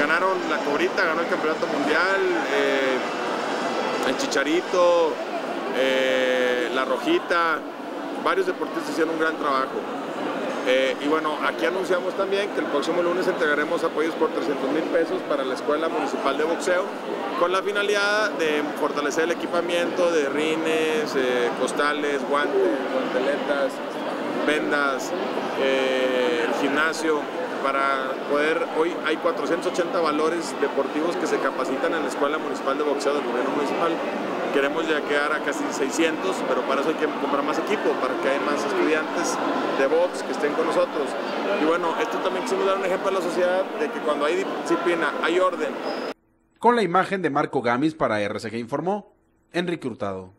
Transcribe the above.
ganaron la Cobrita, ganó el campeonato mundial, el Chicharito, la Rojita, varios deportistas hicieron un gran trabajo. Y bueno, aquí anunciamos también que el próximo lunes entregaremos apoyos por 300,000 pesos para la Escuela Municipal de Boxeo, con la finalidad de fortalecer el equipamiento de rines, costales, guantes, guanteletas, vendas, el gimnasio, para poder, hoy hay 480 valores deportivos que se capacitan en la Escuela Municipal de Boxeo del Gobierno Municipal. Queremos llegar a casi 600, pero para eso hay que comprar más equipo, para que haya más estudiantes de box que estén con nosotros. Y bueno, esto también quisimos dar un ejemplo a la sociedad de que cuando hay disciplina, hay orden. Con la imagen de Marco Gamis para RCG informó Enrique Hurtado.